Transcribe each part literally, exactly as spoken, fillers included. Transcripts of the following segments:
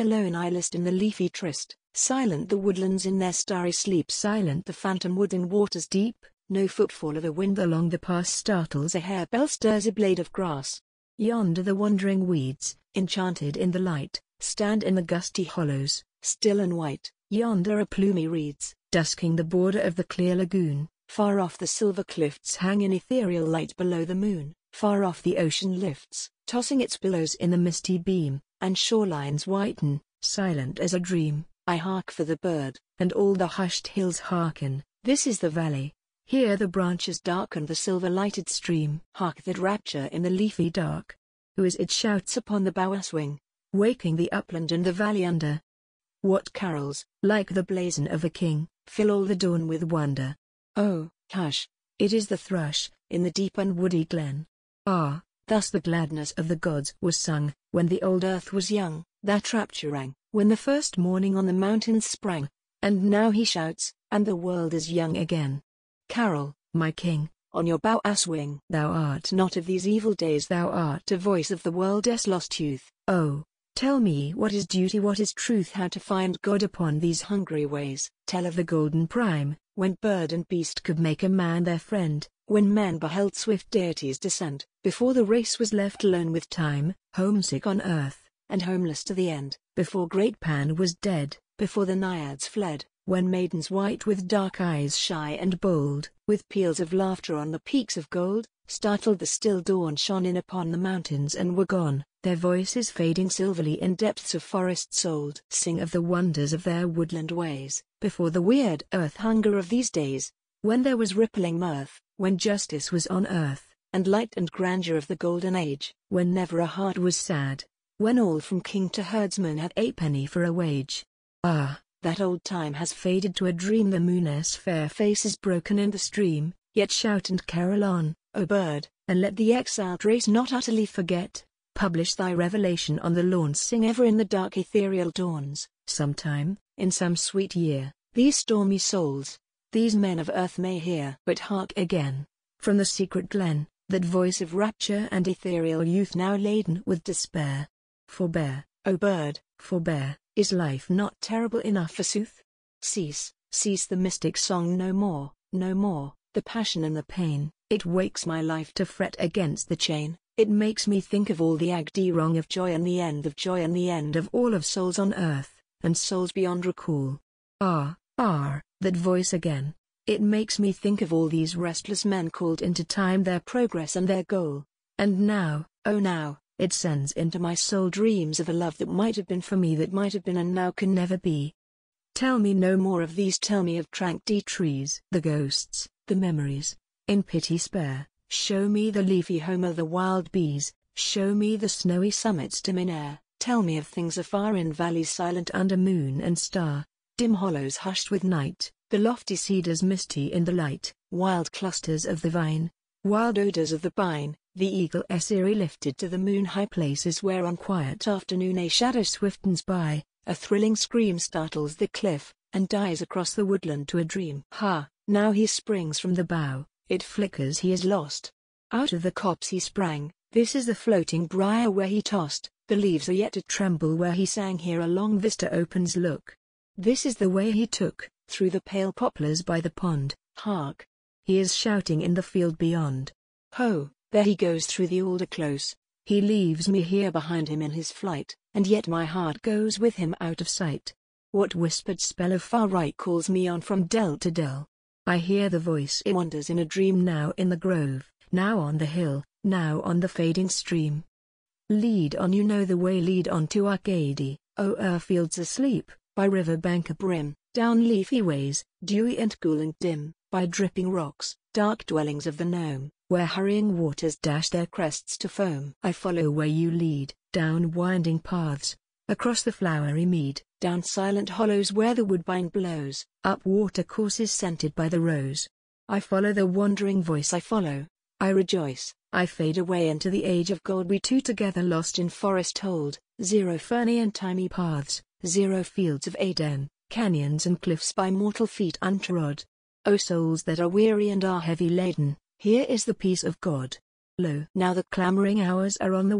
Alone I list in the leafy tryst, silent the woodlands in their starry sleep, silent the phantom wood in waters deep, no footfall of a wind along the pass startles a harebell, stirs a blade of grass. Yonder the wandering weeds, enchanted in the light, stand in the gusty hollows, still and white. Yonder are plumy reeds, dusking the border of the clear lagoon. Far off the silver cliffs hang in ethereal light below the moon. Far off the ocean lifts, tossing its billows in the misty beam, and shorelines whiten, silent as a dream. I hark for the bird, and all the hushed hills hearken. This is the valley. Here the branches darken the silver-lighted stream. Hark that rapture in the leafy dark. Who is it shouts upon the bough swing, waking the upland and the valley under? What carols, like the blazon of a king, fill all the dawn with wonder? Oh, hush! It is the thrush, in the deep and woody glen. Ah, thus the gladness of the gods was sung, when the old earth was young. That rapture rang, when the first morning on the mountains sprang. And now he shouts, and the world is young again. Carol, my king, on your bow swing. Thou art not of these evil days, thou art a voice of the world's lost youth. Oh, tell me what is duty, what is truth, how to find God upon these hungry ways. Tell of the golden prime, when bird and beast could make a man their friend, when men beheld swift deities descend, before the race was left alone with time, homesick on earth, and homeless to the end, before great Pan was dead, before the naiads fled, when maidens white with dark eyes shy and bold, with peals of laughter on the peaks of gold, startled the still dawn shone in upon the mountains and were gone, their voices fading silverly in depths of forests old. Sing of the wonders of their woodland ways, before the weird earth hunger of these days, when there was rippling mirth, when justice was on earth, and light and grandeur of the golden age, when never a heart was sad, when all from king to herdsman had a penny for a wage. Ah, that old time has faded to a dream, the moon's fair face is broken in the stream, yet shout and carol on, O bird, and let the exiled race not utterly forget. Publish thy revelation on the lawns, sing ever in the dark ethereal dawns. Sometime, in some sweet year, these stormy souls, these men of earth may hear. But hark again, from the secret glen, that voice of rapture and ethereal youth now laden with despair. Forbear, O bird, forbear, is life not terrible enough forsooth? Cease, cease the mystic song no more, no more, the passion and the pain, it wakes my life to fret against the chain. It makes me think of all the agony wrong of joy and the end of joy and the end of all of souls on earth, and souls beyond recall. Ah, ah, that voice again. It makes me think of all these restless men called into time, their progress and their goal. And now, oh now, it sends into my soul dreams of a love that might have been for me, that might have been and now can never be. Tell me no more of these, tell me of tranquil trees, the ghosts, the memories. In pity spare. Show me the leafy home of the wild bees, show me the snowy summits dim in air, tell me of things afar in valleys silent under moon and star, dim hollows hushed with night, the lofty cedars misty in the light, wild clusters of the vine, wild odors of the pine, the eagle eyrie lifted to the moon-high places where on quiet afternoon a shadow swiftens by, a thrilling scream startles the cliff, and dies across the woodland to a dream. Ha, now he springs from the bough. It flickers, he is lost. Out of the copse he sprang, this is the floating briar where he tossed, the leaves are yet to tremble where he sang, here a long vista opens, look. This is the way he took, through the pale poplars by the pond, hark. He is shouting in the field beyond. Ho, there he goes through the alder close, he leaves me here behind him in his flight, and yet my heart goes with him out of sight. What whispered spell of far right calls me on from dell to dell? I hear the voice, it wanders in a dream, now in the grove, now on the hill, now on the fading stream. Lead on, you know the way, lead on to Arcady, o'er fields asleep, by river bank abrim, down leafy ways, dewy and cool and dim, by dripping rocks, dark dwellings of the gnome, where hurrying waters dash their crests to foam. I follow where you lead, down winding paths, across the flowery mead, down silent hollows where the woodbine blows, up water courses scented by the rose. I follow the wandering voice, I follow, I rejoice, I fade away into the age of gold, we two together lost in forest hold, zero ferny and thymy paths, zero fields of Aden, canyons and cliffs by mortal feet untrod. O souls that are weary and are heavy laden, here is the peace of God. Lo, now the clamoring hours are on the way,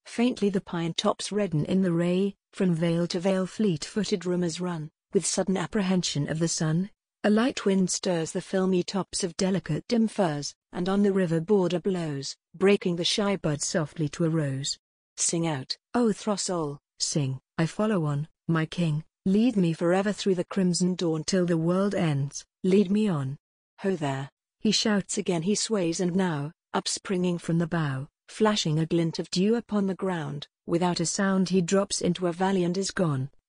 Faintly the pine tops redden in the ray, from vale to vale fleet-footed rumours run, with sudden apprehension of the sun. A light wind stirs the filmy tops of delicate dim firs, and on the river border blows, breaking the shy bud softly to a rose. Sing out, O throstle, sing, I follow on, my king, lead me forever through the crimson dawn till the world ends, lead me on. Ho there! He shouts again, he sways, and now, upspringing from the bough, flashing a glint of dew upon the ground, without a sound he drops into a valley and is gone.